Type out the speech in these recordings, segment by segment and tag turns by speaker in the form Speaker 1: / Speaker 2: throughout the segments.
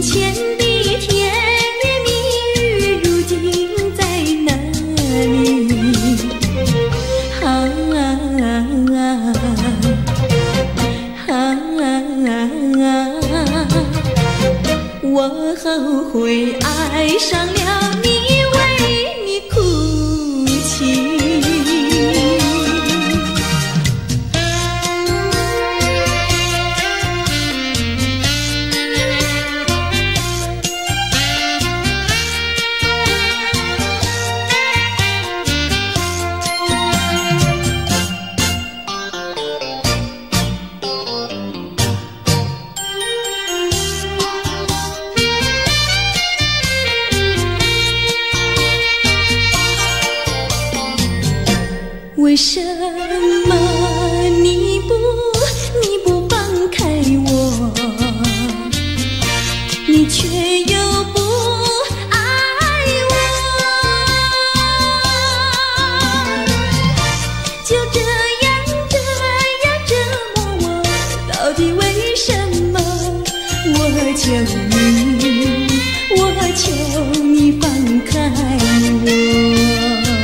Speaker 1: 前的甜言蜜语，如今在哪里？我后悔爱上了你，为你哭泣。为什么你不放开我，你却又不爱我？就这样折磨我，到底为什么？我求你放开我。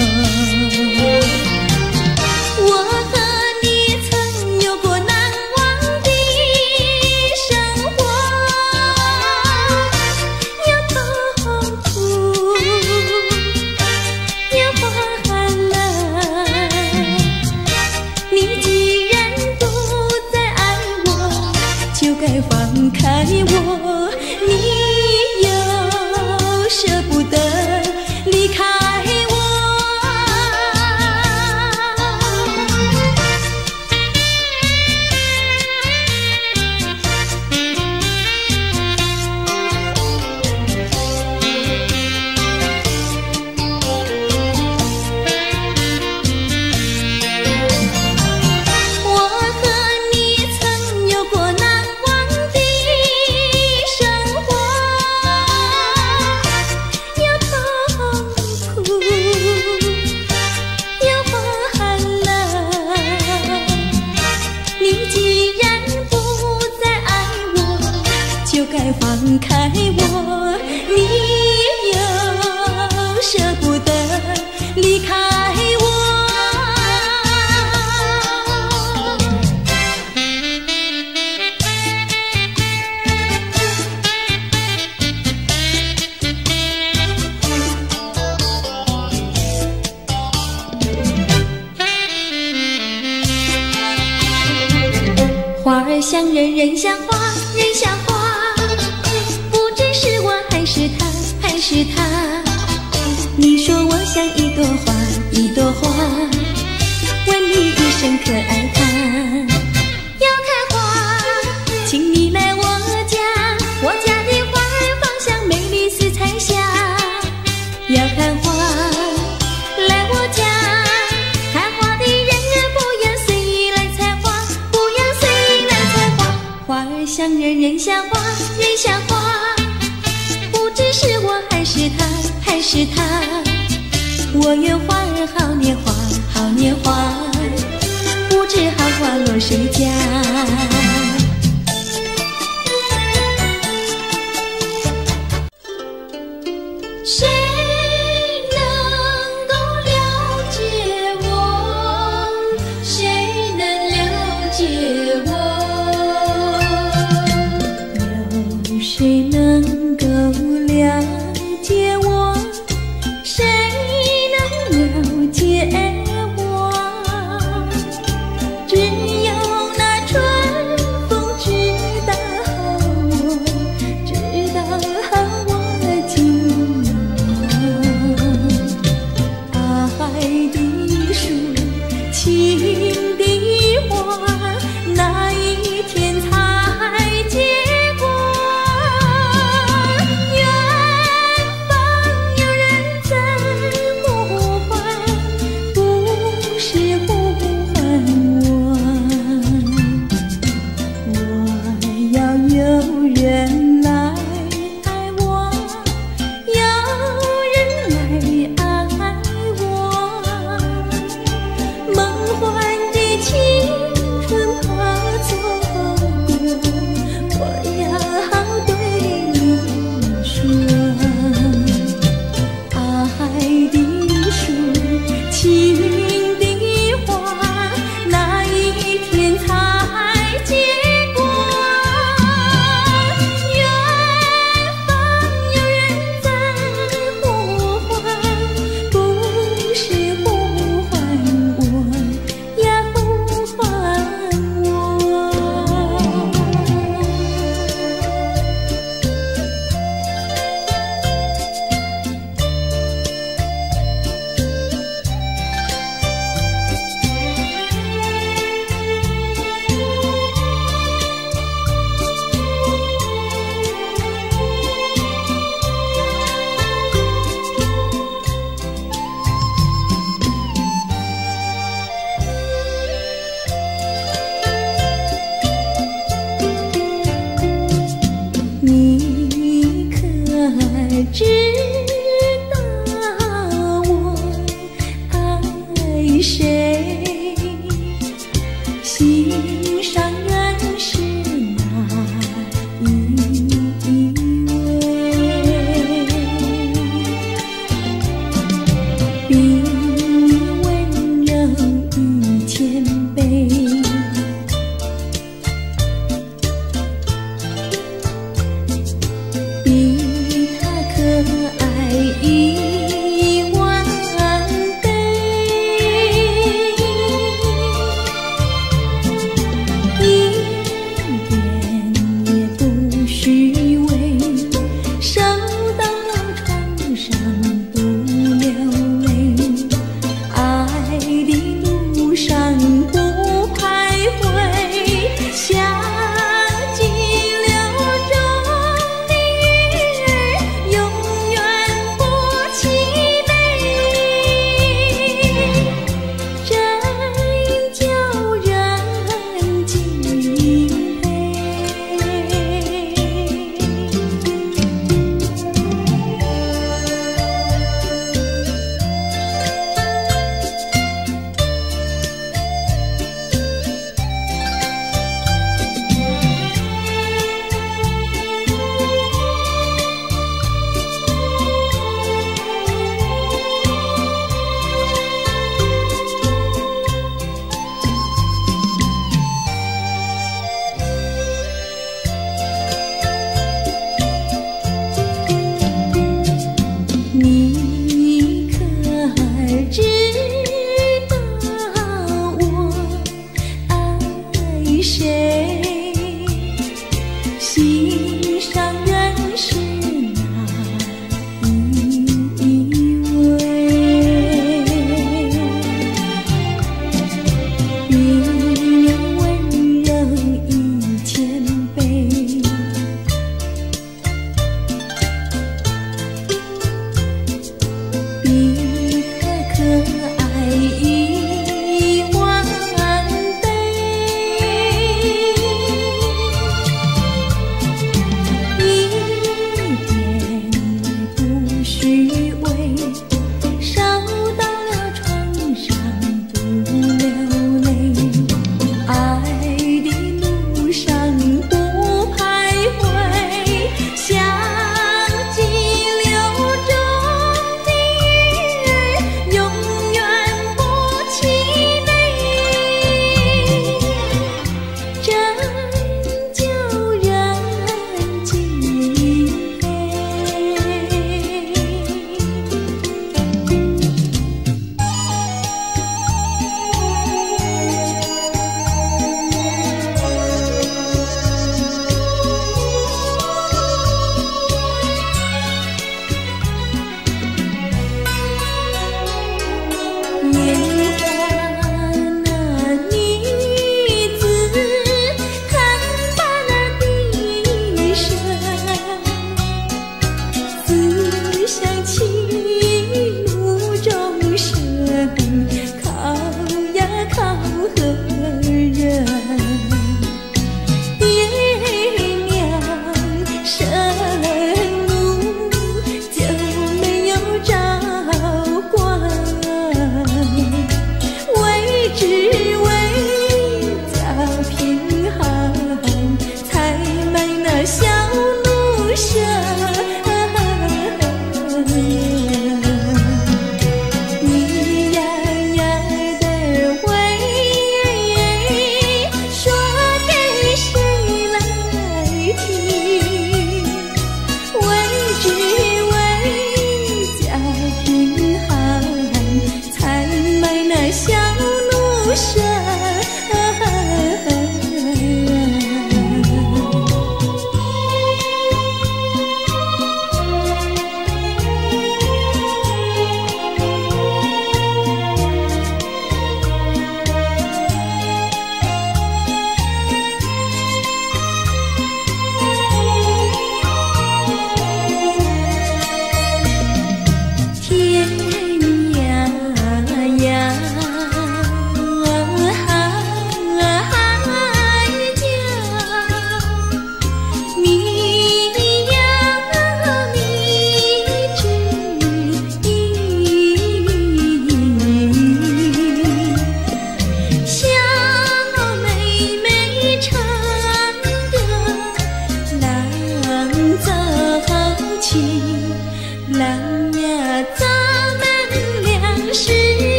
Speaker 1: 放开我，你又舍不得离开我。放开我，你又舍不得离开我。花儿像人，人像花，人像花。是他，你说我像一朵花，一朵花，问你一声可爱它。要开花，请你来我家，我家的花儿芳香美丽似彩霞。要看花，来我家，看花的人儿不要随意来采花，不要随意来采花。花儿像人，人像花，人像花。是我还是他，我愿花儿好年华，好年华，不知好花落谁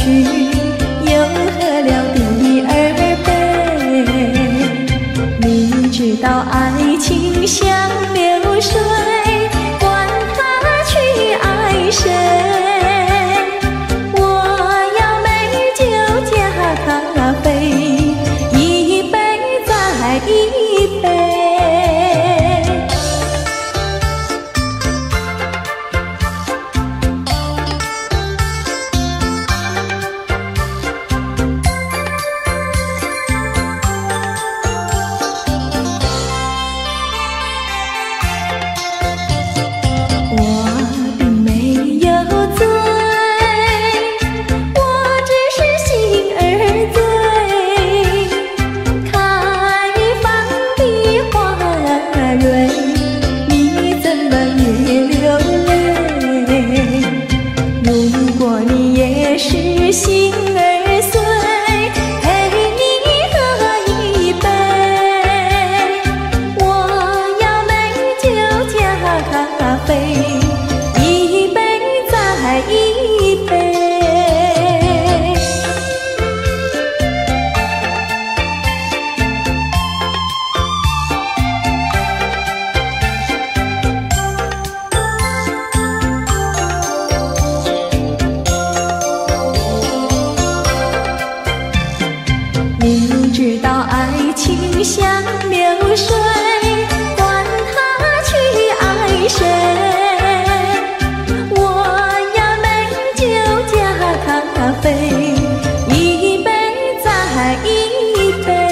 Speaker 1: 去，又喝了第二杯。明知道爱情像流水，管他去爱谁，我要美酒加咖啡，一杯再一杯。心儿碎，陪你喝一杯，我要美酒加咖啡，一杯再一杯。明知道爱情像流水，管他去爱谁，我要美酒加咖啡，一杯再一杯。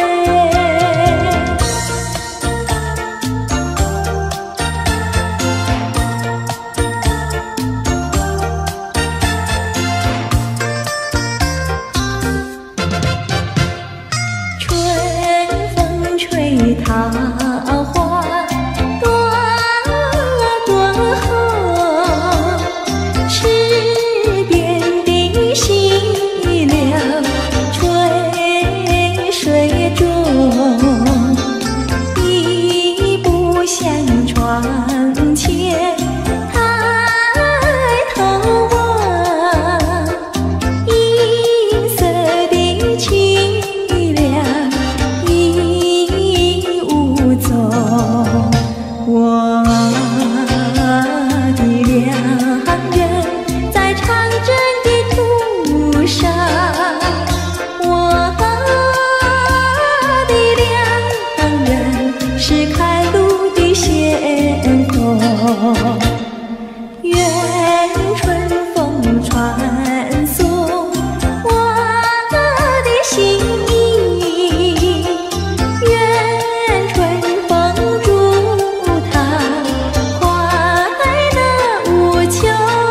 Speaker 1: 桃花朵朵红，池边的溪流垂水中，一步向窗前抬头望，银色的清凉我的良人在长征的途上，我的良人是开路的先锋。愿春风传送我的心意，愿春风祝他快乐无穷。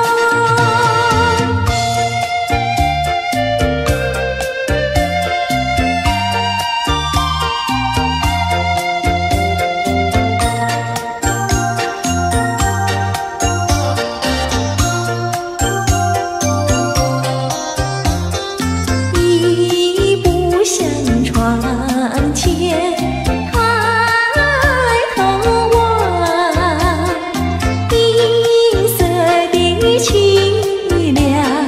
Speaker 1: 一步向窗前抬头望，银色的清凉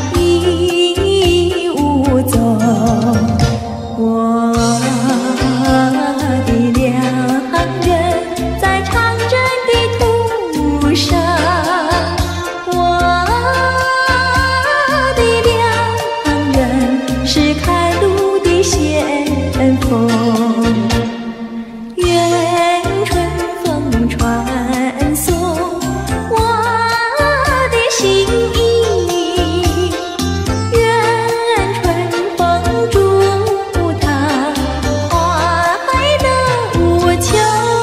Speaker 1: 已无踪。我的良人在长征的途上，我的良人是开路的先锋。愿春风传送我的心意，愿春风祝他快乐无穷。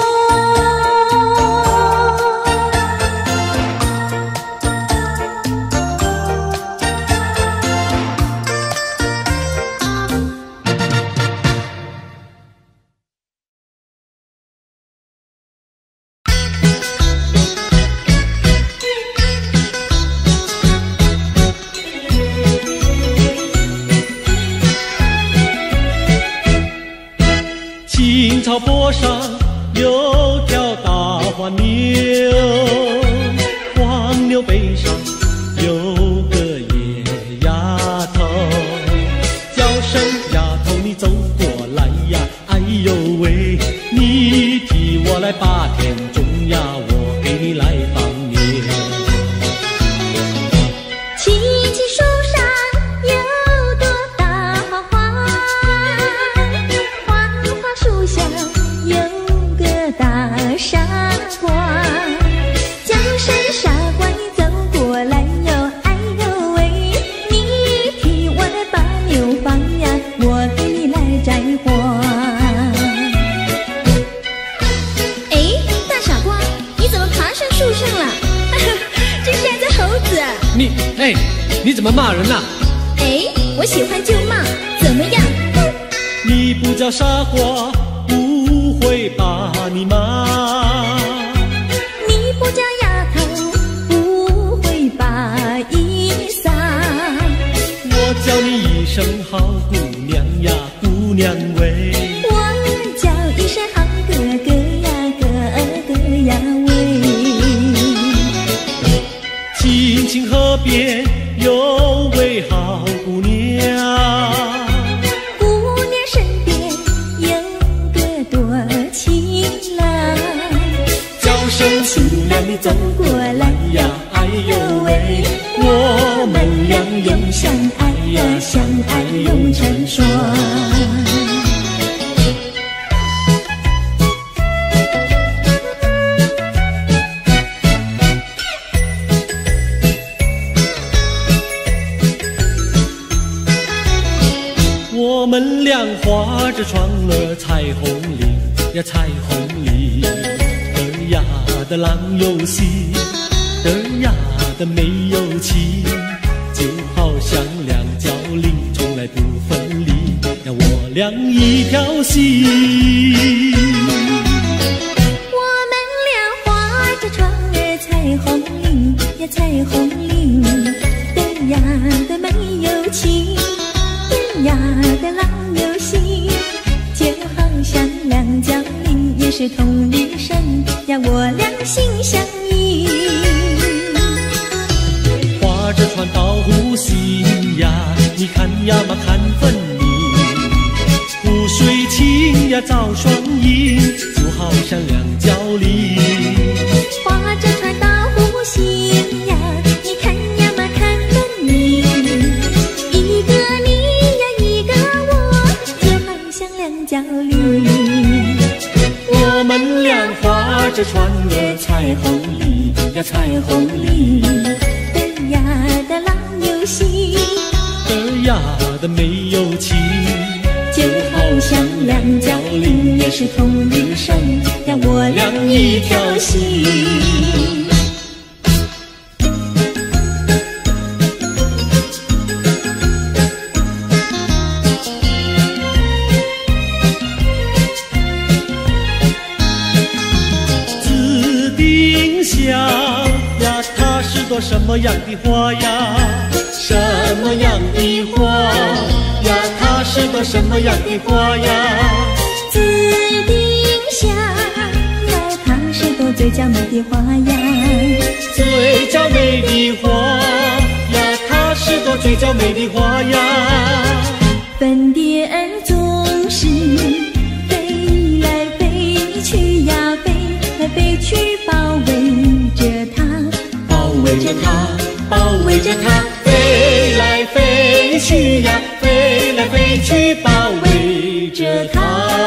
Speaker 2: 青草坡上有条大黄牛，黄牛背上有个野丫头。 你怎么骂人啊？
Speaker 1: 我喜欢就骂，怎么样？
Speaker 2: 你不叫傻瓜，不会把你骂。
Speaker 1: 你不叫丫头，不会把衣撒。
Speaker 2: 我叫你一声好姑娘呀，姑娘喂。
Speaker 1: 我叫一声好哥哥呀，哥哥呀喂。
Speaker 2: 青青河边有位好姑娘，
Speaker 1: 姑娘身边有个多情郎，
Speaker 2: 叫声
Speaker 1: 情郎你走过来呀，
Speaker 2: 哎呦喂，
Speaker 1: 我们俩永相爱呀，相爱永成双。
Speaker 2: 我们俩划着船儿彩虹岭呀，彩虹岭，儿呀的郎有心，儿呀的没有情，就好像两角菱，从来不分离呀，我俩一条心。
Speaker 1: 我们俩划着船儿彩虹岭呀，彩虹岭，儿呀的没有情，儿呀的郎有心，就好像两角菱，也是同一生呀，我俩心相印。
Speaker 2: 划着船到湖心呀，你看呀嘛看分明，湖水清呀照双影，就好像两角菱。
Speaker 1: 划着船到湖心呀，你看呀嘛看分明，一个你呀一个我，就好像两角菱。
Speaker 2: 我们俩划着船儿彩虹里呀，彩虹里，
Speaker 1: 儿呀的郎有心，
Speaker 2: 儿呀的没有情，
Speaker 1: 就好像两角菱，也是同一生呀，我俩一条心。
Speaker 2: 紫丁香呀，它是朵什么样的花呀？什么样的花呀？它是朵什么样的花呀？
Speaker 1: 紫丁香呀，它是朵最娇美的花呀，
Speaker 2: 最娇美的花呀，它是朵最娇美的花呀。
Speaker 1: 粉蝶儿总是飞来飞去呀，飞来飞去包围着它，
Speaker 2: 包围着它，包围着它，飞来飞去呀，飞来飞去，包围着它。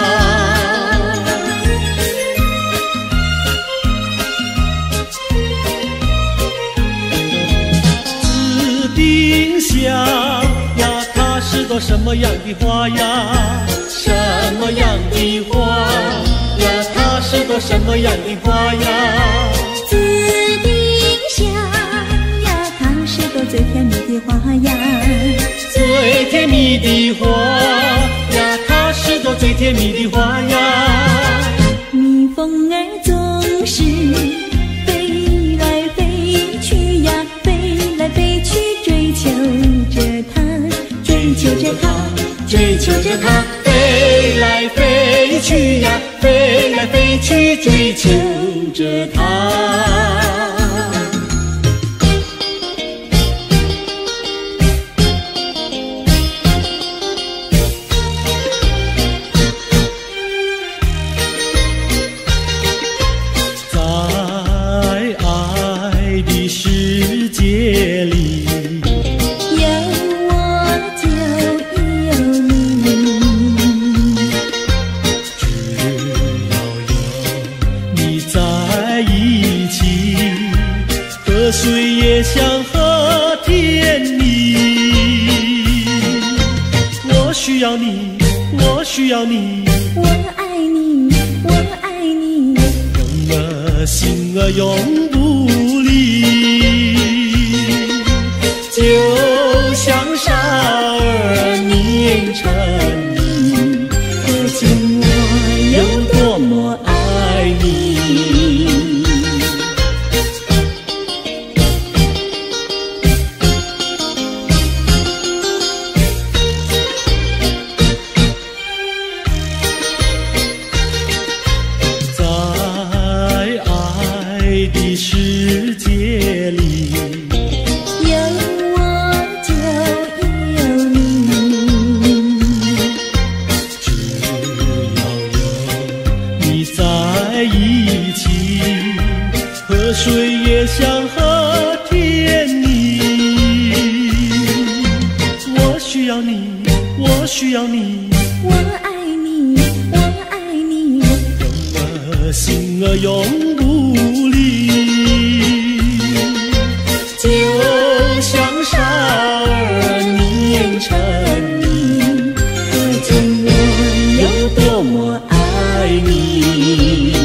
Speaker 2: 紫丁香呀，它是朵什么样的花呀？什么样的花呀？它是朵什么样的花呀？
Speaker 1: 紫丁香呀，它是朵最甜蜜的花呀，
Speaker 2: 最甜蜜的花呀，它是朵最甜蜜的花呀。
Speaker 1: 蜜蜂儿总是飞来飞去呀，飞来飞去追求着它，追求着它，
Speaker 2: 追求着它，飞来飞去呀，飞来飞去，追求着它。在爱的世界里，
Speaker 1: 有我就有你，
Speaker 2: 只要有你在一起，河水也像和甜蜜。我需要你，我需要你，
Speaker 1: 我爱你，我爱你，
Speaker 2: 永儿心儿永不离。 要你，
Speaker 1: 我爱你，我爱你，
Speaker 2: 用了心儿永不离，就像傻儿念成你，可见我有多么爱你。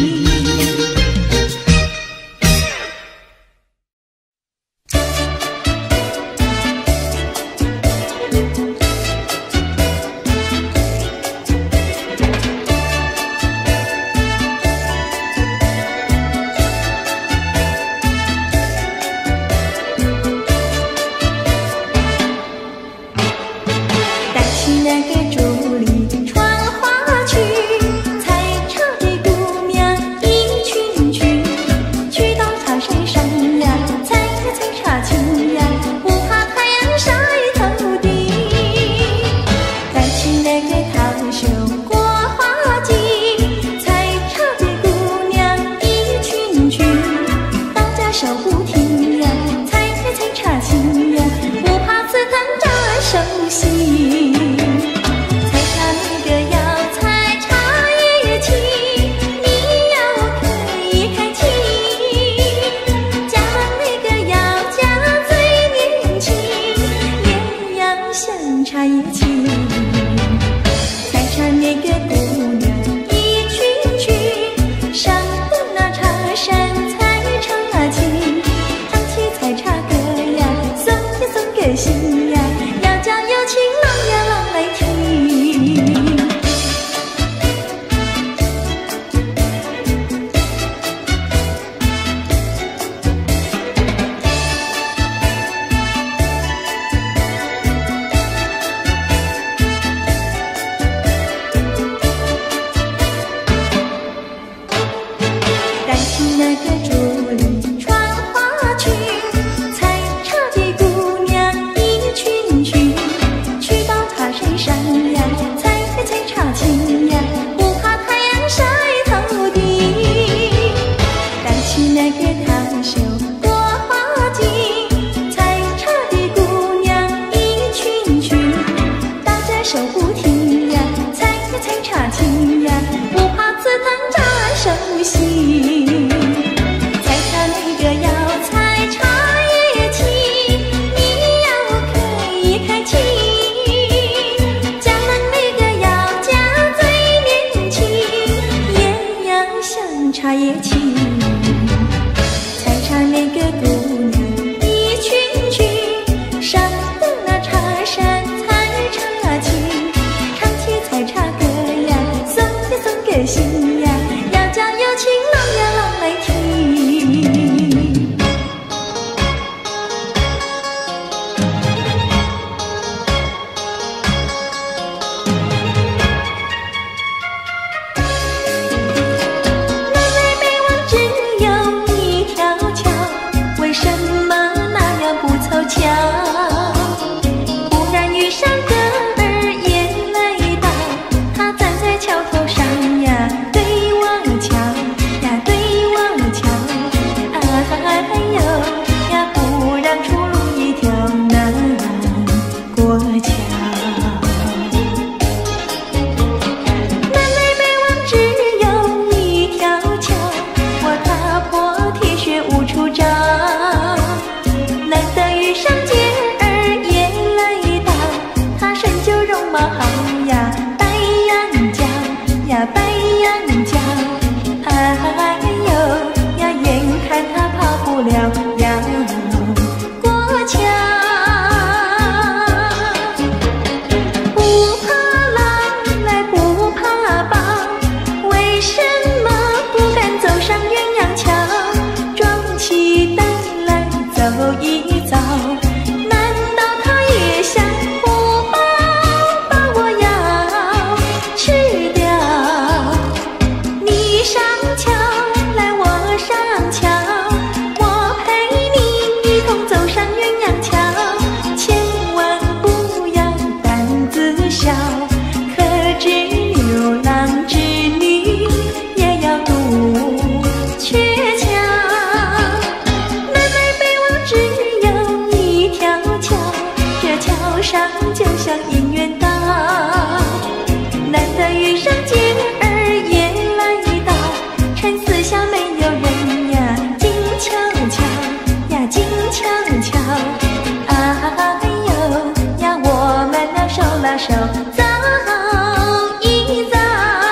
Speaker 1: 正巧，哎呦呀，我们俩手拉手走一走。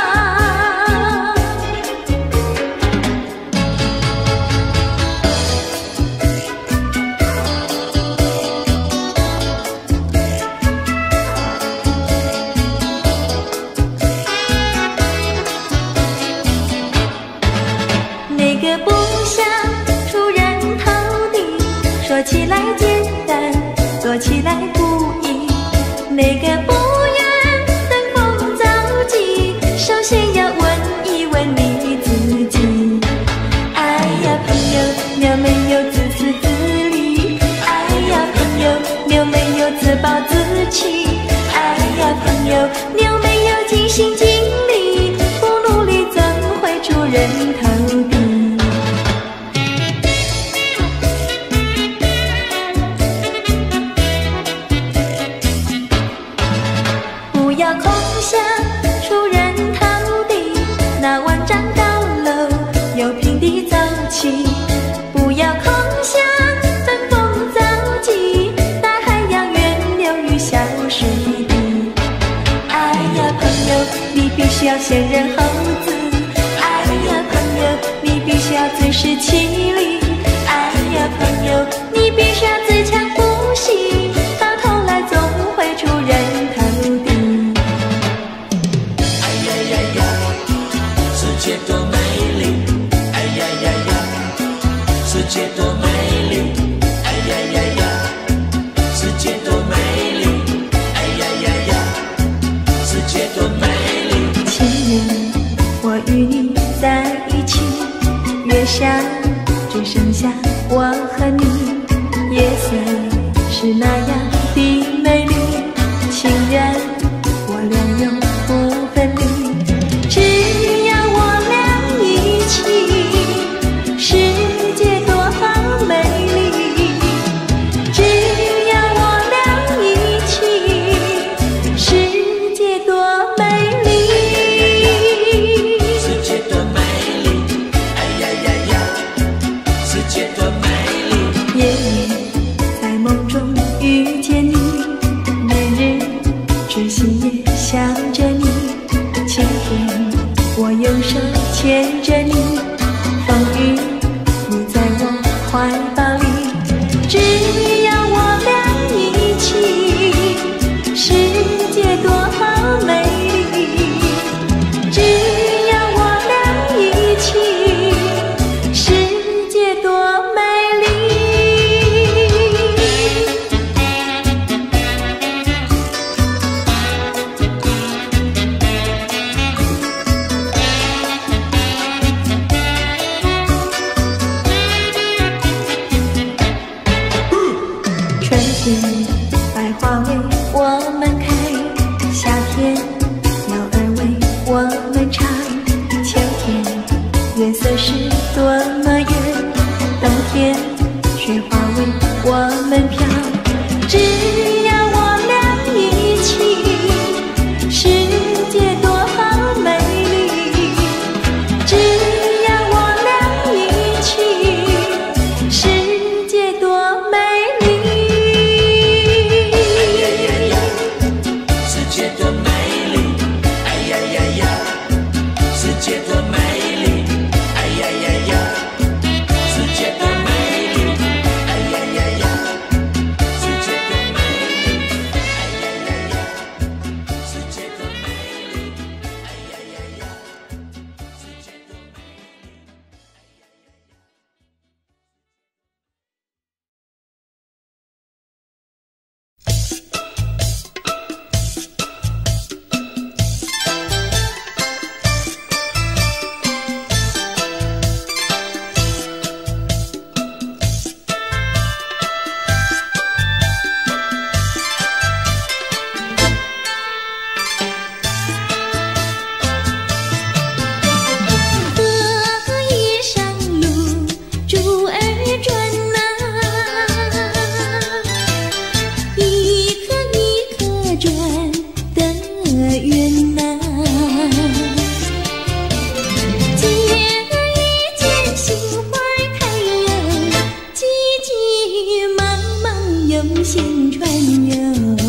Speaker 1: 那个不想出人头地，说起来简单，做起来不易。那个不愿登峰造极，首先要问一问你自己。哎呀，朋友，你有没有自私自利？哎呀，朋友，你有没有自暴自弃？哎呀，朋友，你有没有尽心尽力？不努力怎会出人头地？不要空想出人头地，那万丈高楼由平地走起。不要空想登峰造极，大海洋源流于小水滴。哎呀，朋友，你必须要先人后子。哎呀，朋友，你必须要自食其力。哎呀，朋友，你必须要自强不息，到头来总会出人头地。
Speaker 3: 世界多美丽，哎呀呀呀！世界多美丽，哎呀呀呀！世界多美丽，哎呀呀呀！世界多美丽。
Speaker 1: 情人，我与你在一起，月下只剩下我和你，夜色是那样的美丽。情人，我俩永不分离。只要我俩一起，世界多美丽。只要我俩一起，世界多美丽。
Speaker 3: 世界多美丽，哎呀呀呀！世界多美丽。
Speaker 1: 夜夜在梦中遇见你，每日痴心也想着你。晴天我用手牵着你，风雨你在我怀抱里。只要我俩一起，世界多美丽。只要我俩一起，世界多美丽。春天百花为我们开，夏天鸟儿为我们唱。秋天月色是多么圆，冬天雪花为我们飘。只要我俩一起，世界多美丽。只要我俩一起，世界多美丽。
Speaker 3: 世界多美丽，哎呀呀呀！世界多美丽，哎呀呀呀！世界多美丽，哎呀呀呀！
Speaker 1: 悠闲传游。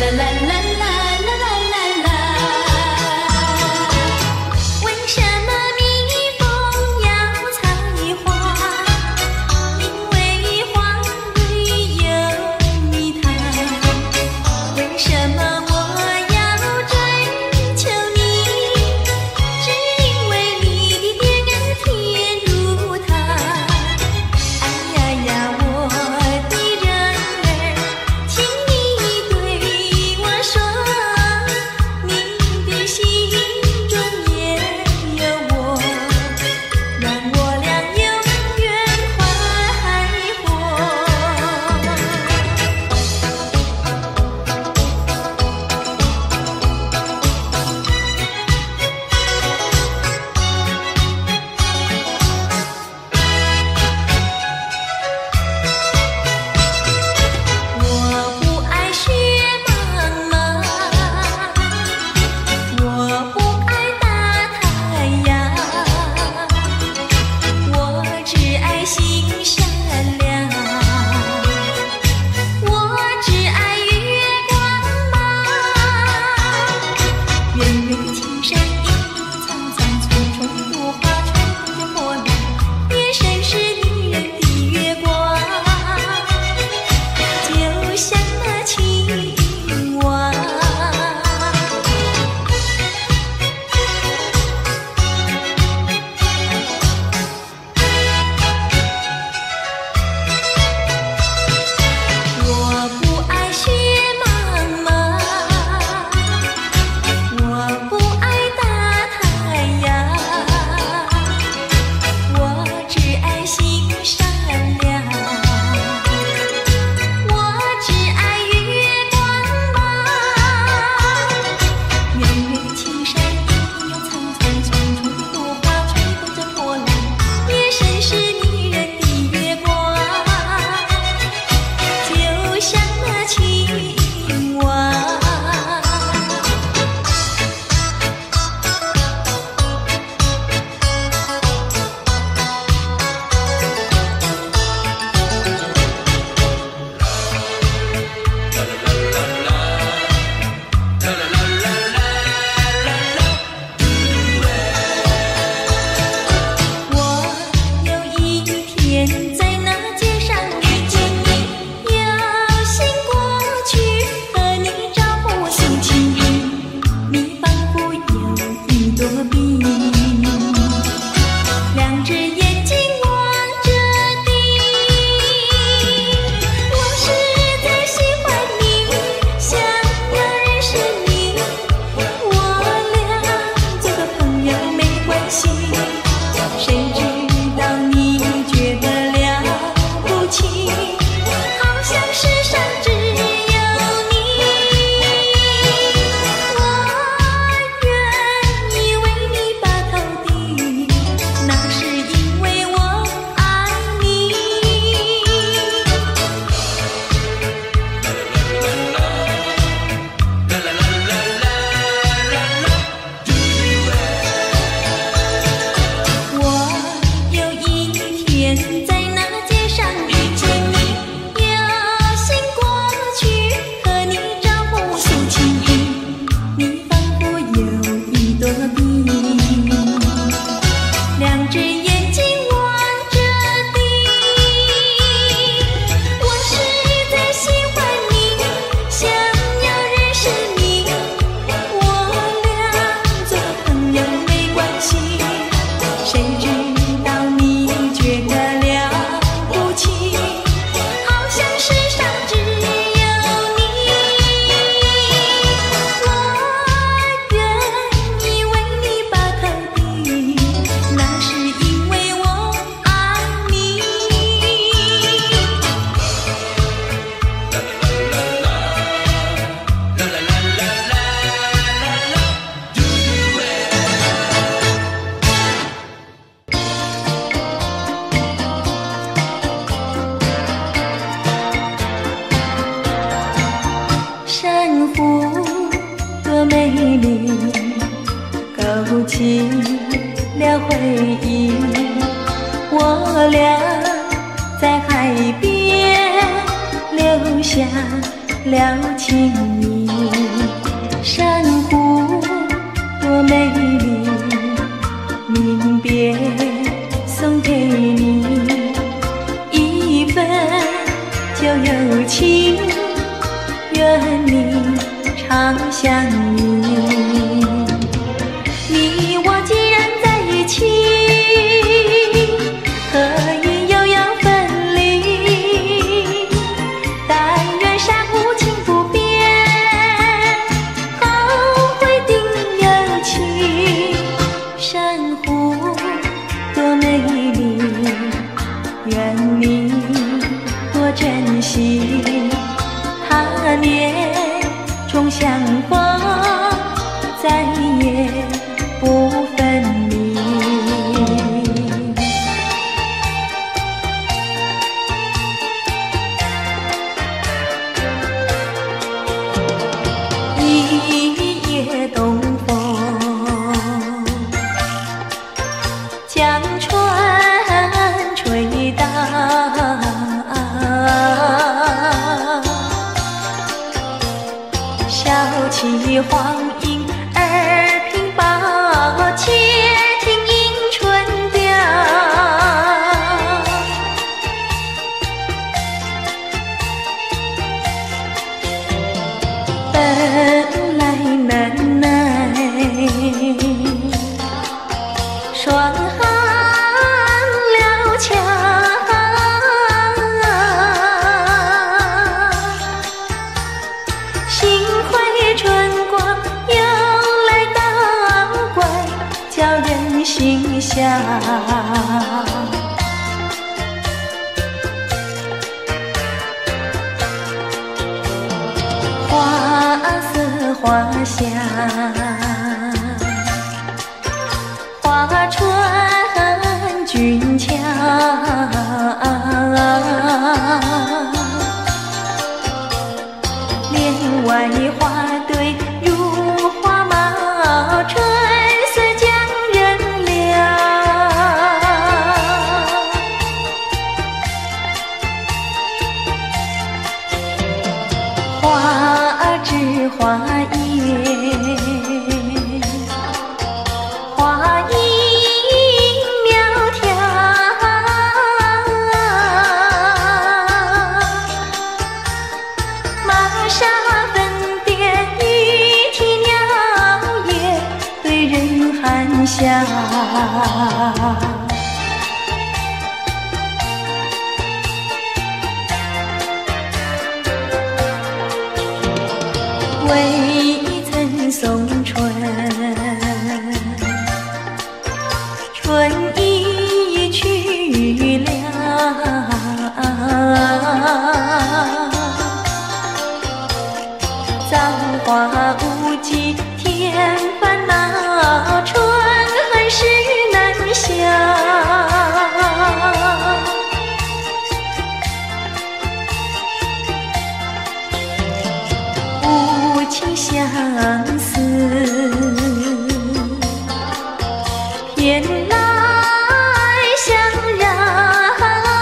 Speaker 1: 起了回忆，我俩在海边留下了情意。珊瑚多美丽，临别送给你一份旧友情，愿你常相依。你我既然在一起，何以又要分离？但愿山无情不变，后会定有期。珊瑚多美丽，愿你多珍惜。他年重相逢，再也不分离。一夜东风，将船吹荡，笑起黄莺儿鬓抱，且听迎春调。本来难耐，双行了桥，幸会春光又来捣怪，叫人心笑。花色花香，花船俊俏，帘外花堆如花帽，春色将人撩。花枝花叶，花影苗条，玛莎粉点玉啼鸟也对人含笑。未曾送春，春已去了。造化无极添烦恼，春恨事难消。无情相思，偏来相让。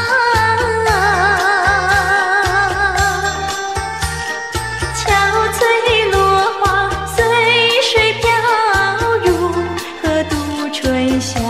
Speaker 1: 憔悴落花随水飘入河渡春宵。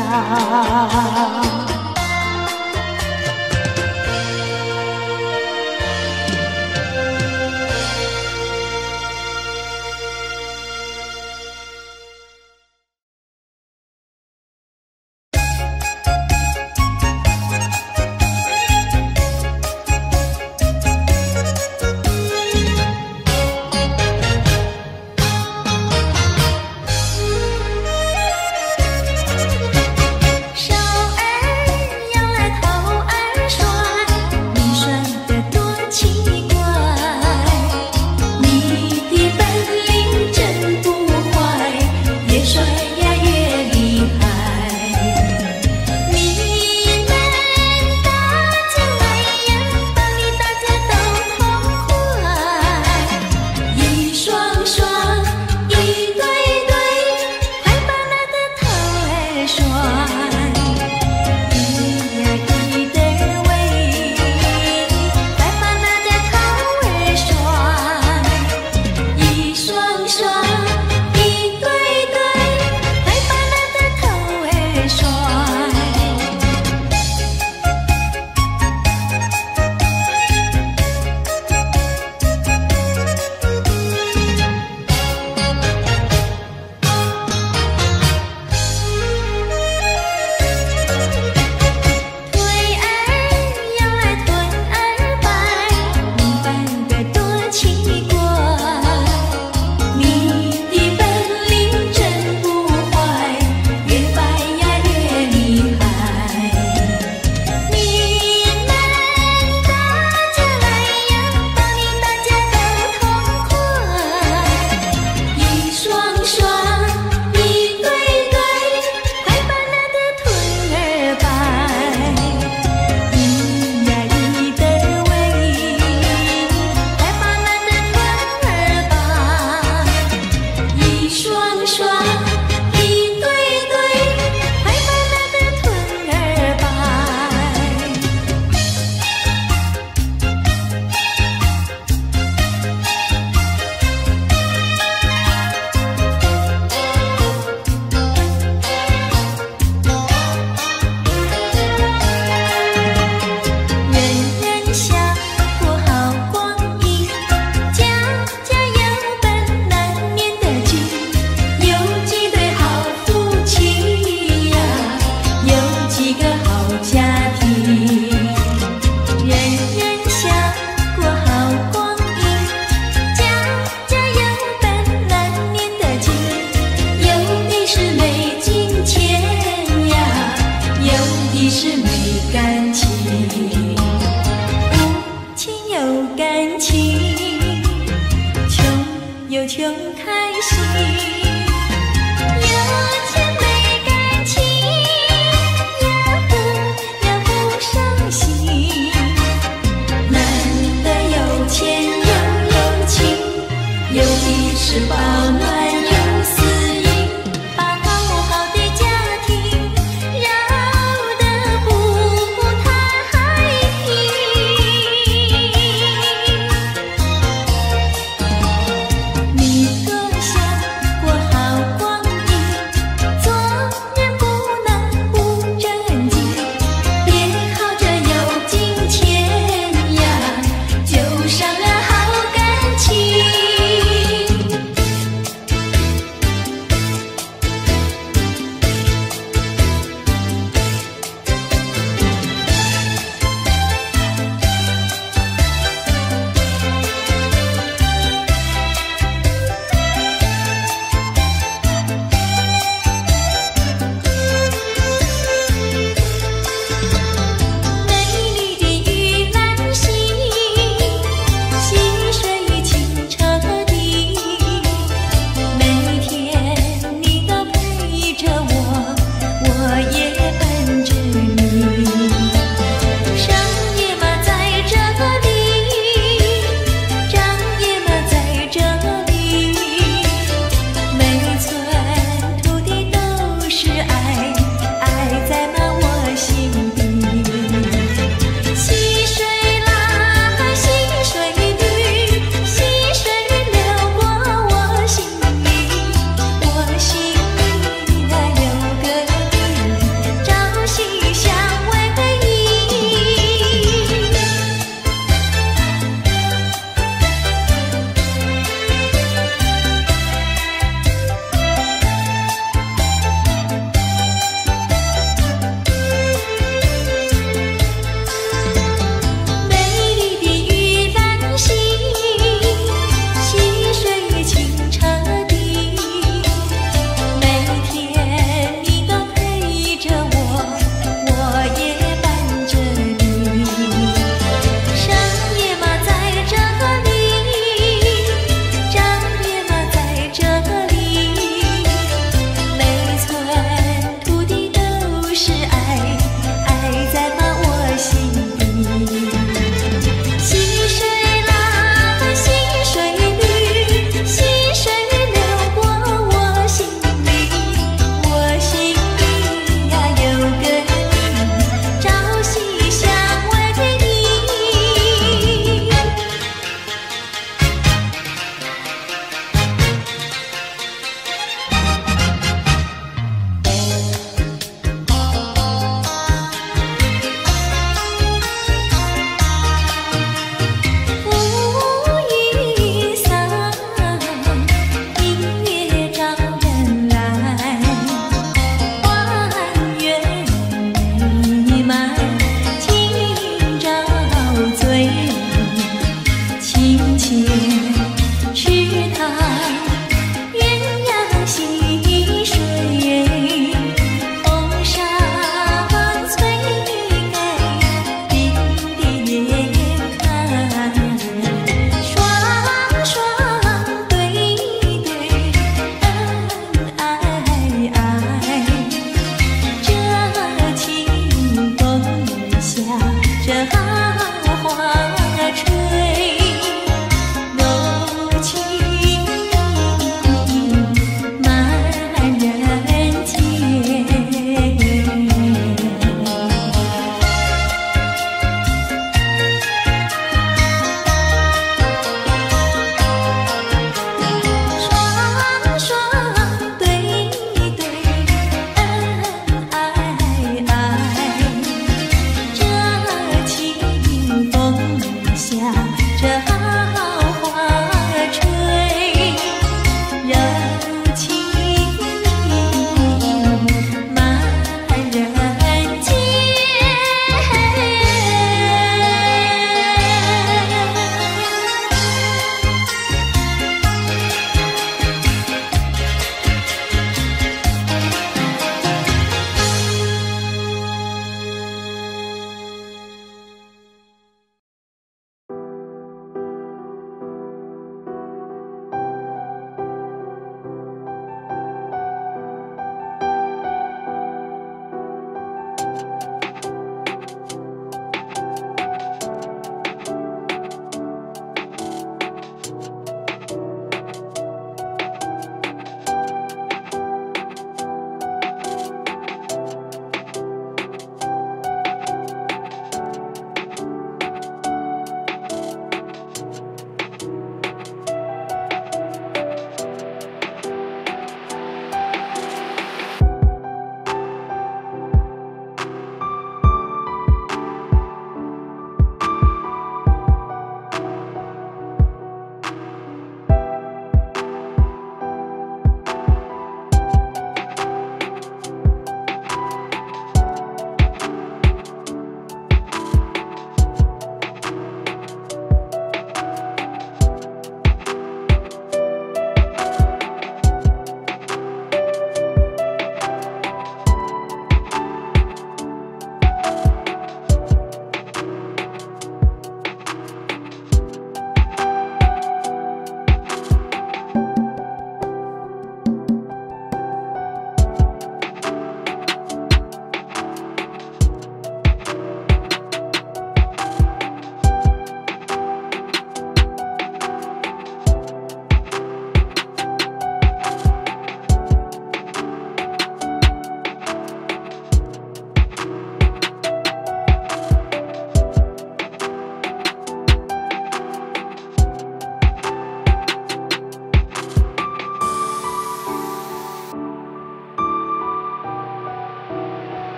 Speaker 1: 穷开心，有钱没感情，也不伤心。难得有钱又有情，有的是保暖有私隐，把好好的家庭绕得不太平。你若想过好光阴，做人不能不正经，别靠着有金钱呀，就伤了好感情。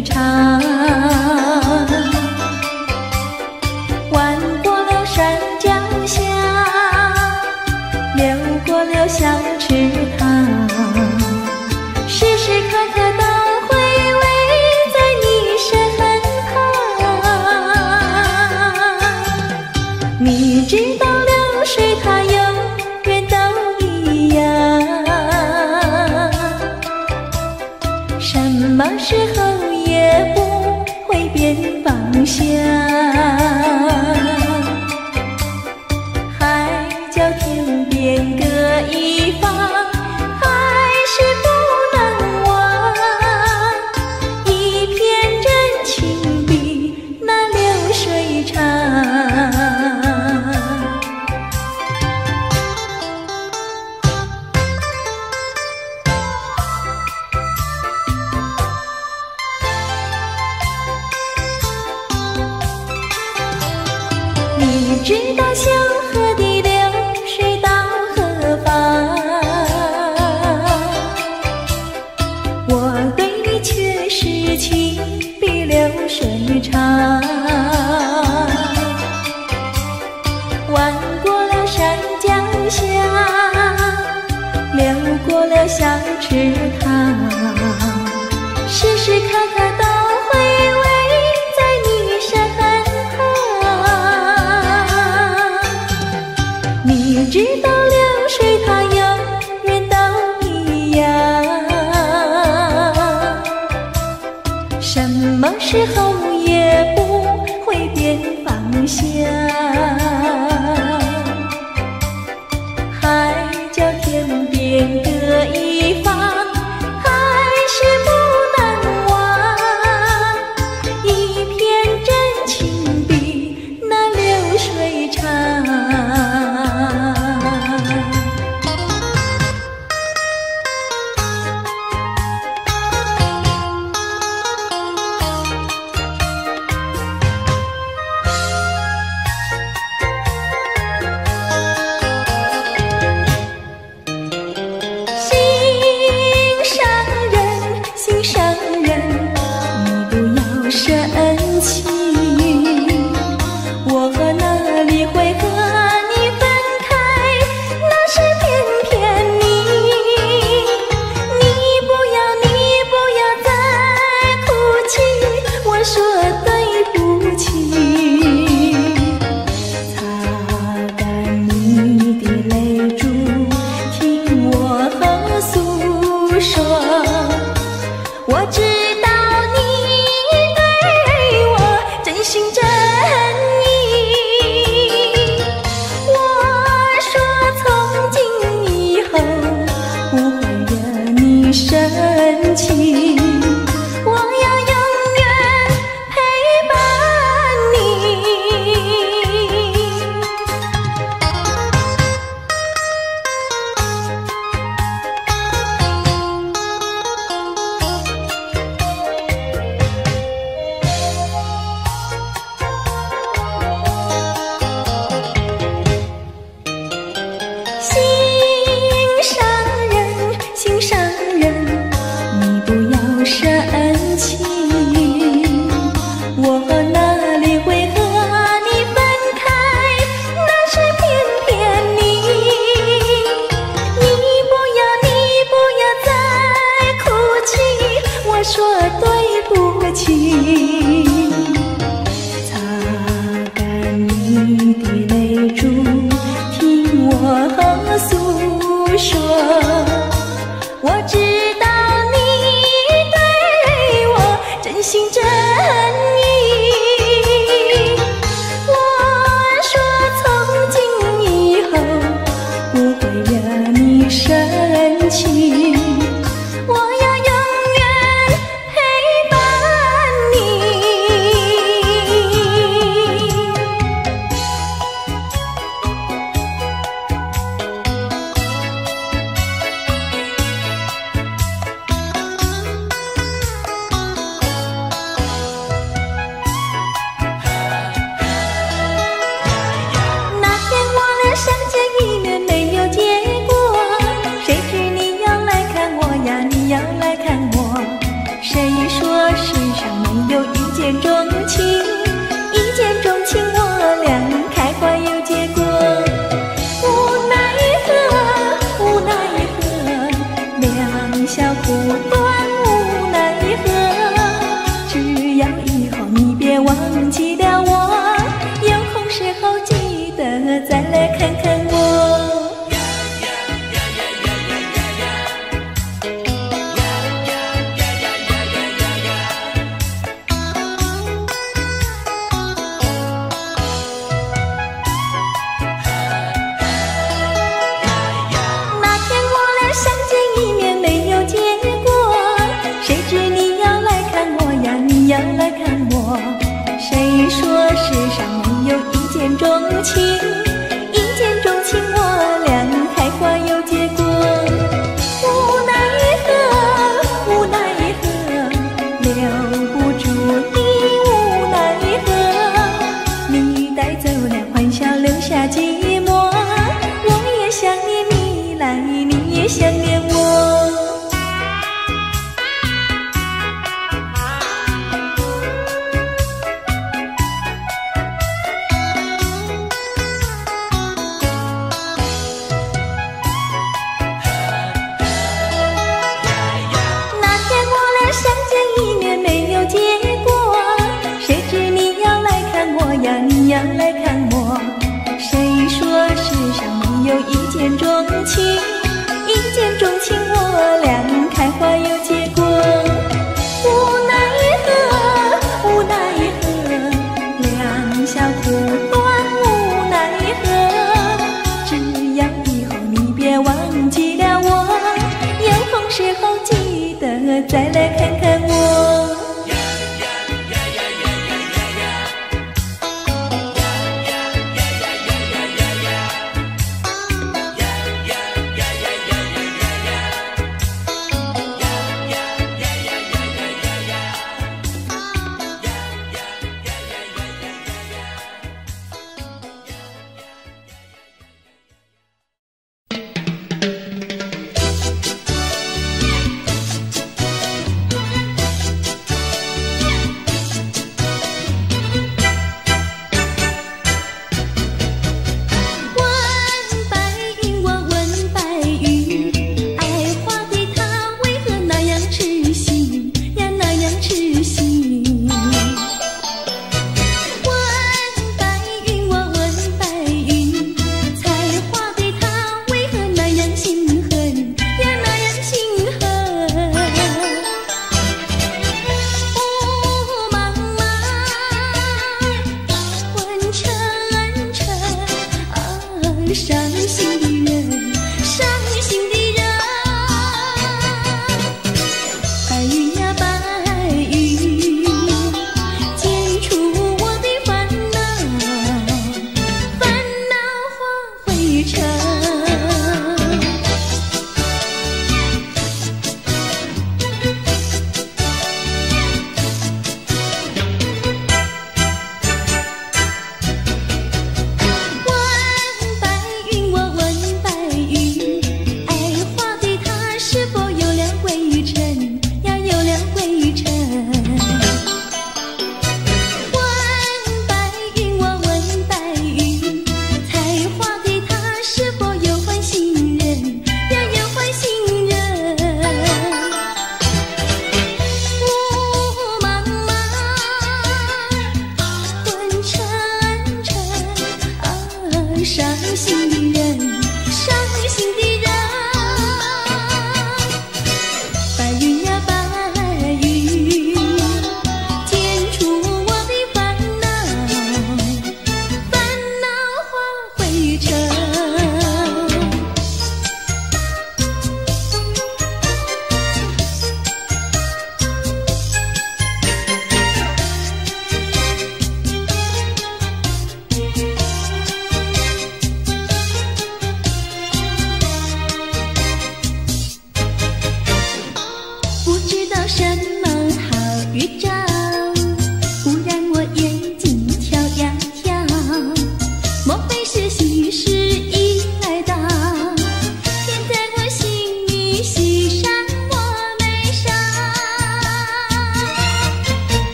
Speaker 1: 水长，弯过了山脚下，流过了小池塘，时时刻刻都回味在你身旁。你知道流水它永远都一样，什么时候也不会变方向，海角天边各一方，还是不能忘，一片真情比那流水长。你知道小河的流水到何方，我对你却是情比流水长，弯过了山脚下，流过了小池塘，时时刻刻都回味在你身旁。你知道流水它永远都一样，什么时候也不会变方向，海角天边各一方，还是不能忘，一片真情比那流水长。心上人，你不要生气，我哪里会和你分开，那是偏偏你不要再哭泣，我说对不起，擦干你的泪珠，听我诉说。我知道你对我真心真意，我说从今以后不会惹你生气，我要永远陪伴你。心上人，你不要生气，我哪里会和你分开，那是偏偏你不要再哭泣，我说对不起，擦干你的泪珠，听我诉说。我知道你对我真心真意，我说从今以后不会惹你生气，我要永远陪伴你。 来你也想念我。那天我俩相见一面没有结果，谁知你要来看我呀，你要来看我。谁说世上没有一见钟情，一见钟情我俩开花有结果。无奈何，无奈何，两小苦短无奈何。只要以后你别忘记了我，有空时候记得再来看看我。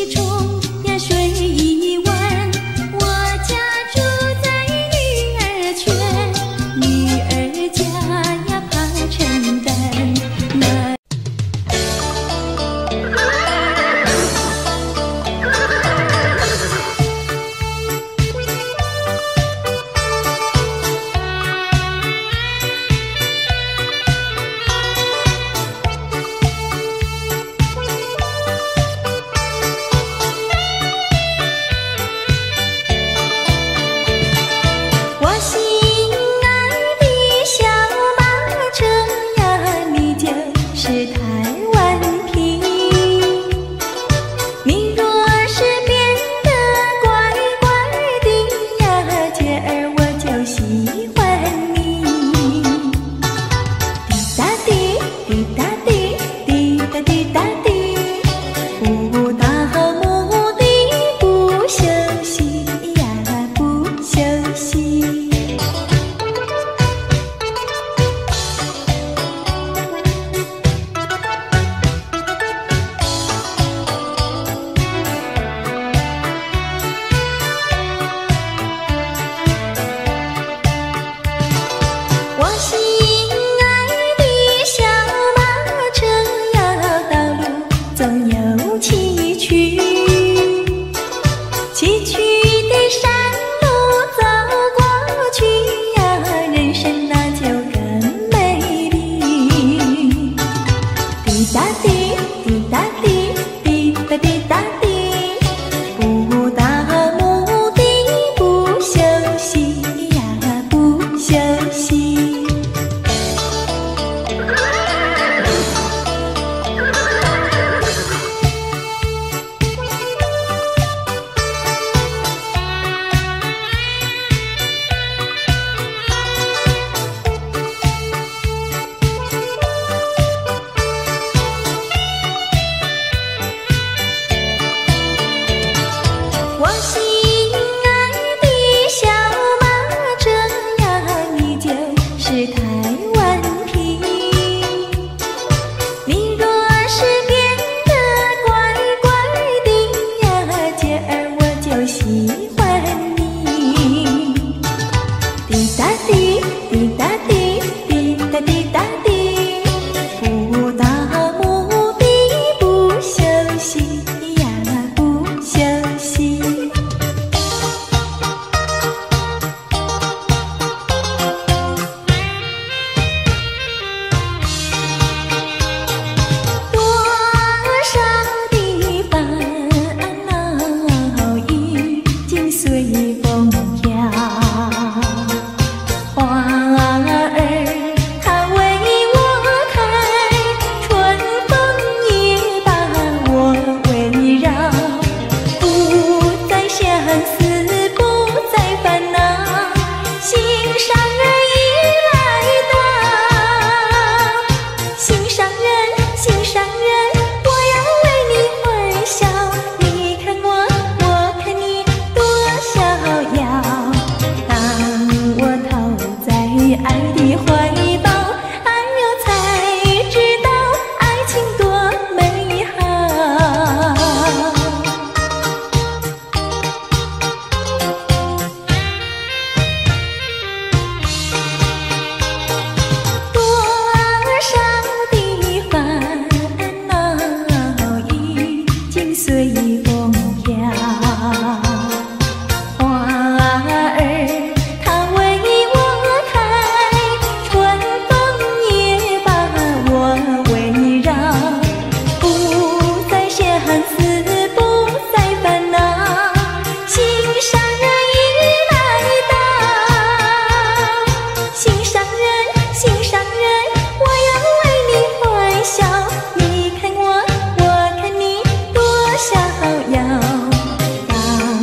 Speaker 1: 当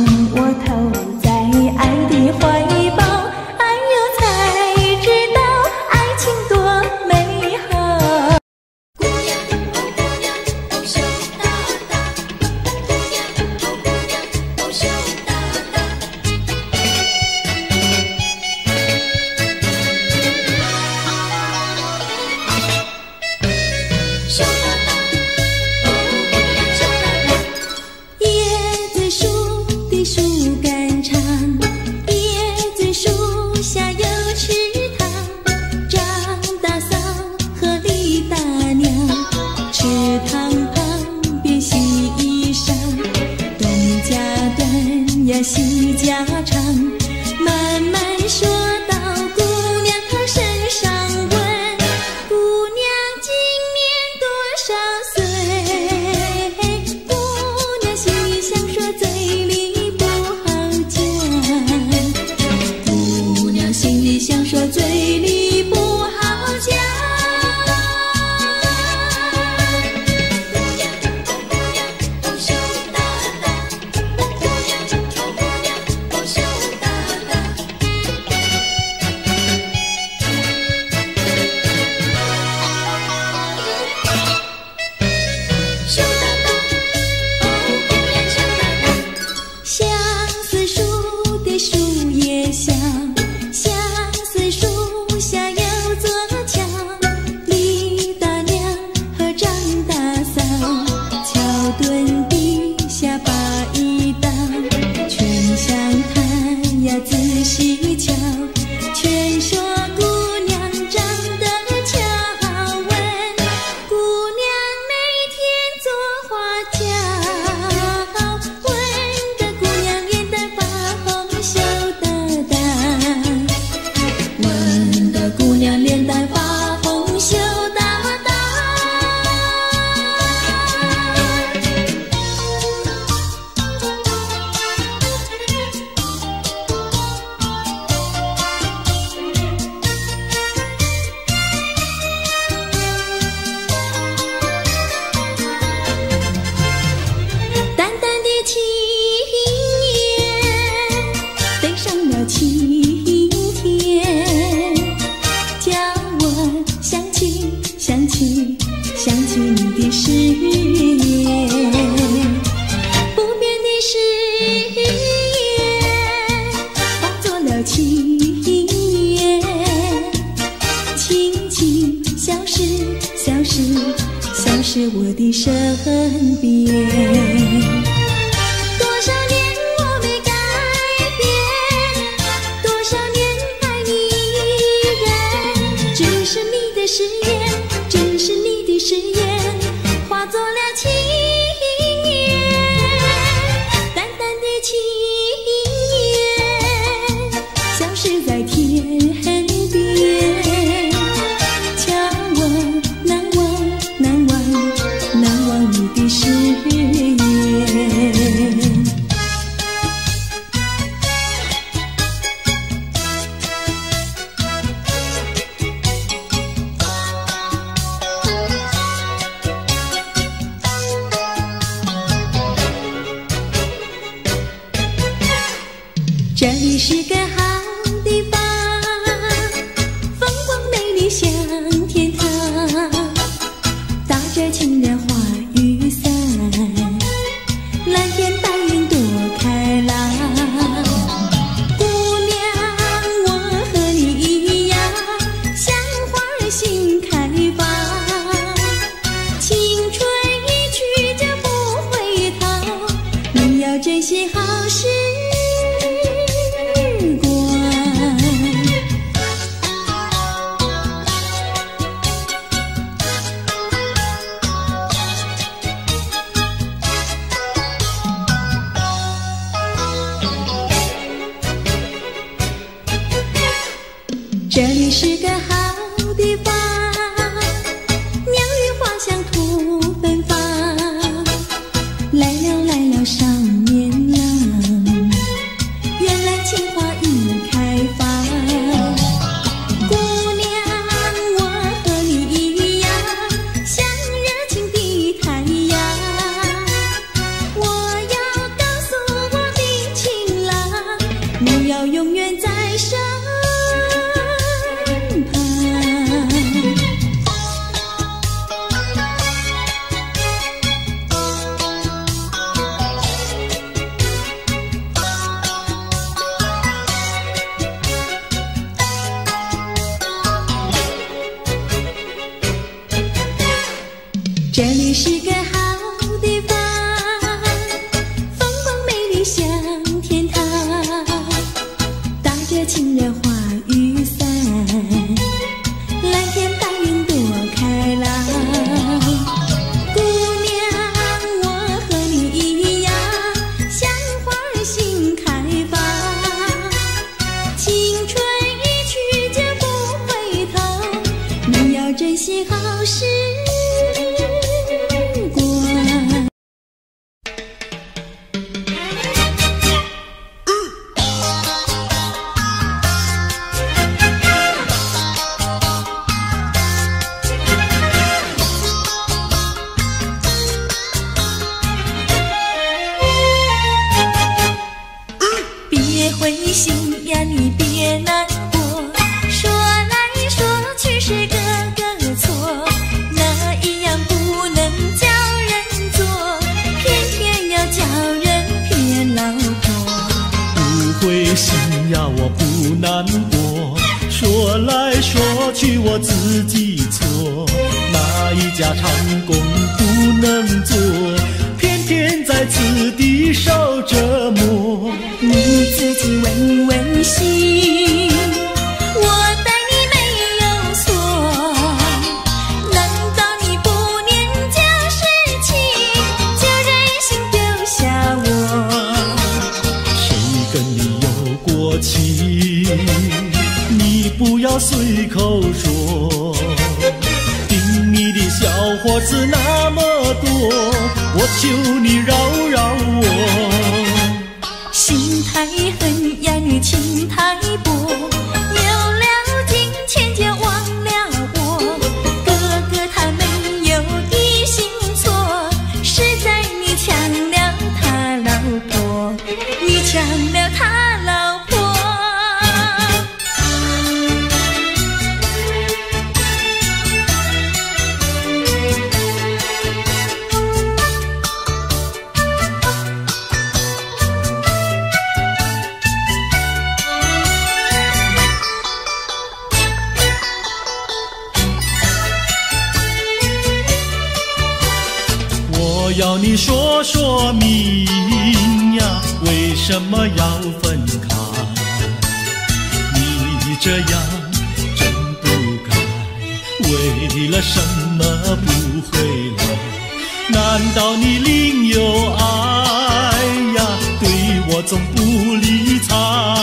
Speaker 1: 呀戏家常，慢慢说到姑娘她身上问，姑娘今年多少岁？姑娘心里想说嘴里不好讲，姑娘心里想说嘴里不好讲。是我的身边，多少年我没改变，多少年爱你依然，只是你的誓言，只是你的誓言，化作了情缘，淡淡的情缘，消失在天边。这里是个好地方，风光美丽像天堂，打着情人花雨伞，蓝天白云多开朗。姑娘，我和你一样，像花儿心开放，青春一去就不回头，你要珍惜好时这里是个好地方，鸟语花香吐芬芳，来了少年郎。
Speaker 2: 呀，我不难过，说来说去我自己错，哪一家长工不能做，偏偏在此地受折磨。
Speaker 1: 你自己问问心，我待你没有错，难道你不念旧事情，就任性丢下我？
Speaker 2: 谁跟你有过情，你不要随口说，听你的笑话是那么多，我求你饶饶我。
Speaker 1: 心太狠呀，你情太薄，有了金钱就忘了我。哥哥他没有一心错，是在你抢了他老婆，你抢了他老婆。
Speaker 2: 我要你说说明呀，为什么要分开？你这样真不该，为了什么不回来？难道你另有爱呀？对我总不理睬，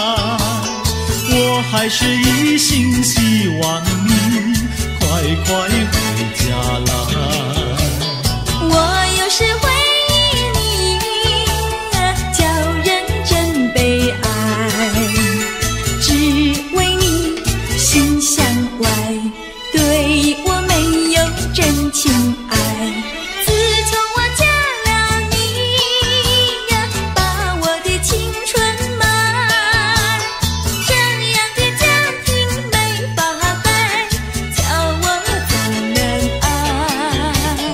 Speaker 2: 我还是一心希望你快快回家来。
Speaker 1: 我有时回忆你，叫人真悲哀，只为你心向外，对我没有真情爱。自从我嫁了你，把我的青春埋，这样的家庭没法改，叫我怎能爱？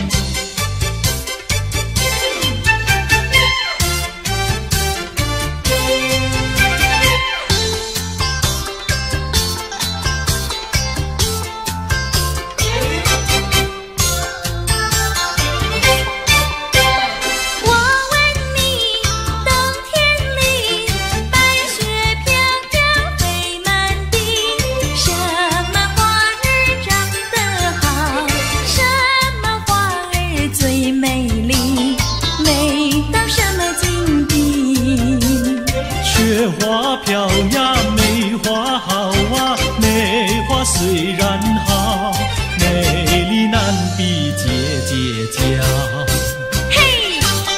Speaker 1: 我问你，冬天里白雪飘飘飞满地，什么花儿长得好，什么花儿最美丽，美到什么境地？
Speaker 2: 雪花飘呀，梅花好啊，梅花虽然好，美丽难比姐姐娇。
Speaker 1: 嘿，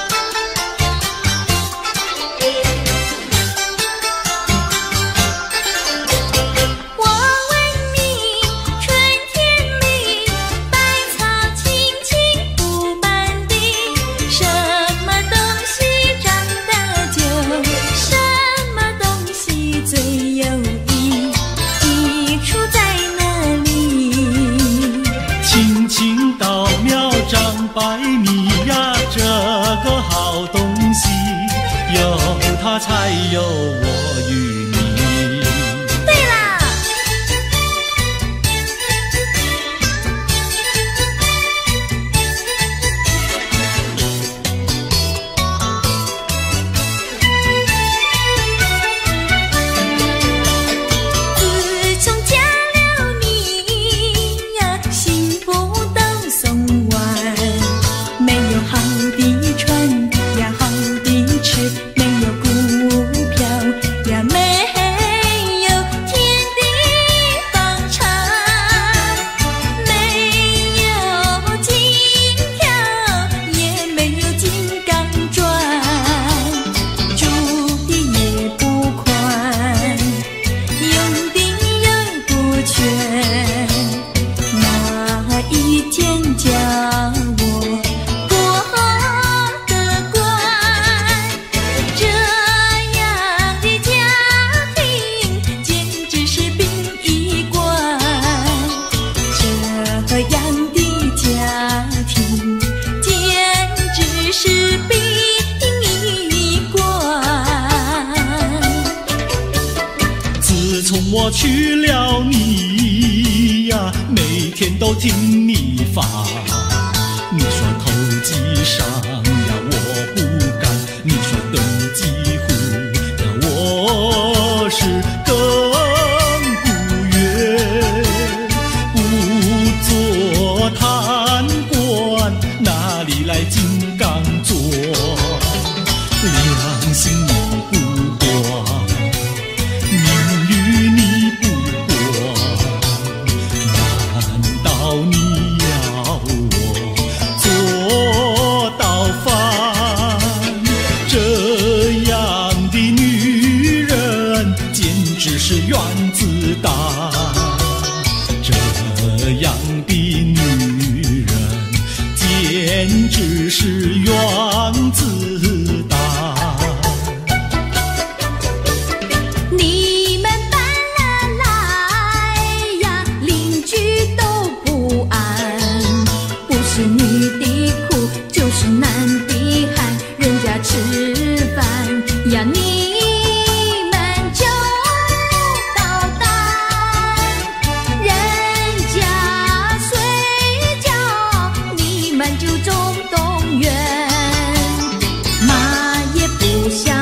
Speaker 1: 我问你，春天里百草青青布满地，什么东西长得久，什么东西最有益，益处在哪里？
Speaker 2: 青青稻苗长百米呀，这个好东西，有它才有我与你。
Speaker 1: 对啦，自从嫁了你呀，幸福都送完，没有好的穿呀，好的吃，没有股票
Speaker 2: 我娶了你呀，每天都听你发。你说投机商呀，我不干；你说登记户呀，我是更不愿。不做贪官，哪里来金刚座？良心你不管，名誉你不管，难道你要我做到饭？这样的女人简直是原子弹，这样的女人简直是原子弹。
Speaker 1: 你们搬了来呀，邻居都不安，不是女的苦，就是男的寒，人家吃饭呀，你们就捣蛋，人家睡觉，你们就总动员，马也不想